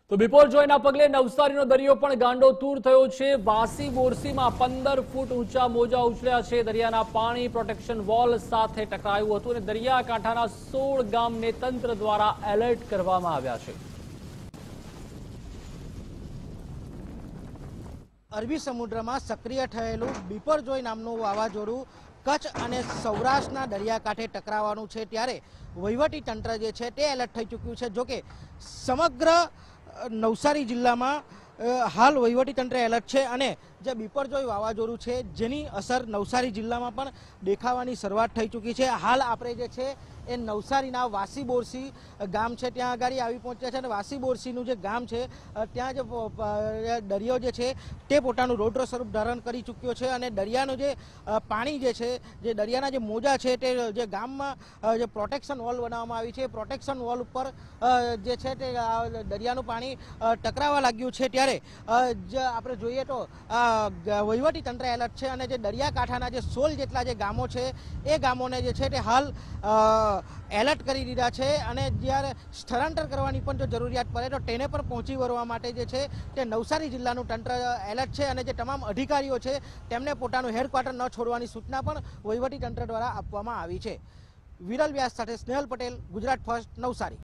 તો બિપોરજોયના પગલે નવસારીનો દરિયો પણ ગાંડોતૂર થયો છે। વાસી બોરસીમાં 15 ફૂટ ઊંચા મોજા ઉછળ્યા છે। દરિયાના પાણી પ્રોટેક્શન વોલ સાથે ટકરાયું હતું અને દરિયાકાંઠાના 16 ગામને તંત્ર દ્વારા એલર્ટ કરવામાં આવ્યા છે। અરબી સમુદ્રમાં સક્રિય થયેલું બિપોરજોય નામનું વાવાઝોડું કચ્છ અને સૌરાષ્ટ્રના દરિયાકાંઠે ટકરાવવાનું છે, ત્યારે વહીવટી તંત્ર જે છે તે એલર્ટ થઈ ચૂક્યું છે। જોકે સમગ્ર નવસારી જિલ્લામાં હાલ વહીવટી તંત્ર એલર્ટ છે અને જે બિપોરજોય વાવાઝોડું છે જેની અસર નવસારી જિલ્લામાં પણ દેખાવાની શરૂઆત થઈ ચૂકી છે। હાલ આપણે જે છે એ નવસારીના વાસી બોરસી ગામ છે ત્યાં આગળ આવી પહોંચ્યા છે અને વાસી બોરસીનું જે ગામ છે ત્યાં જે દરિયો જે છે તે પોતાનું રૌદ્ર સ્વરૂપ ધારણ કરી ચૂક્યો છે અને દરિયાનું જે પાણી જે છે, જે દરિયાના જે મોજા છે તે જે ગામમાં જે પ્રોટેક્શન વોલ બનાવવામાં આવી છે, પ્રોટેક્શન વોલ ઉપર જે છે તે દરિયાનું પાણી ટકરાવા લાગ્યું છે। ત્યારે આપણે જોઈએ તો વહીવટી તંત્ર એલર્ટ છે અને જે દરિયાકાંઠાના જે 16 જેટલા જે ગામો છે એ ગામોને જે છે તે હાલ એલર્ટ કરી દીધા છે અને જ્યારે સ્થળાંતર કરવાની પણ જો જરૂરિયાત પડે તો તેને પણ પહોંચી વળવા માટે જે છે તે નવસારી જિલ્લાનું તંત્ર એલર્ટ છે અને જે તમામ અધિકારીઓ છે તેમને પોતાનું હેડક્વાર્ટર ન છોડવાની સૂચના પણ વહીવટી તંત્ર દ્વારા આપવામાં આવી છે। વિરલ વ્યાસ સાથે સ્નેહલ પટેલ, ગુજરાત ફર્સ્ટ, નવસારી।